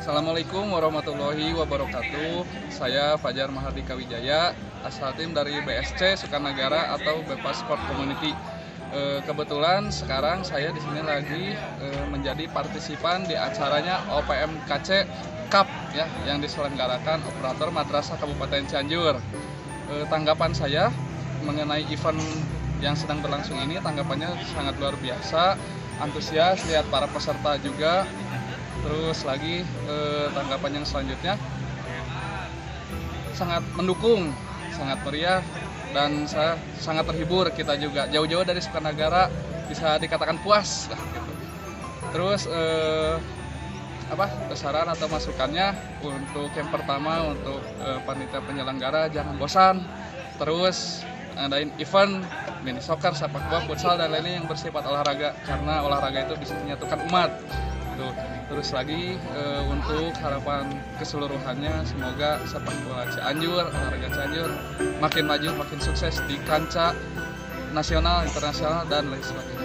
Assalamualaikum warahmatullahi wabarakatuh. Saya Fajar Mahardika Wijaya, asal tim dari BSC Sukanagara atau Bebas Sport Community. Kebetulan sekarang saya di sini lagi menjadi partisipan di acaranya OPMKC Cup ya, yang diselenggarakan operator Madrasah Kabupaten Cianjur. Tanggapan saya mengenai event yang sedang berlangsung ini, tanggapannya sangat luar biasa, antusias, lihat para peserta juga. Terus lagi tanggapan yang selanjutnya sangat mendukung, sangat meriah, dan saya sangat terhibur. Kita juga jauh-jauh dari Sukanagara, bisa dikatakan puas lah gitu. Terus saran atau masukannya untuk yang pertama, untuk panitia penyelenggara jangan bosan, terus ngadain event mini soccer, sepak bola, futsal, dan lainnya yang bersifat olahraga, karena olahraga itu bisa menyatukan umat. Terus lagi untuk harapan keseluruhannya, semoga sepak bola Cianjur, olahraga Cianjur makin maju, makin sukses di kancah nasional, internasional, dan lain sebagainya.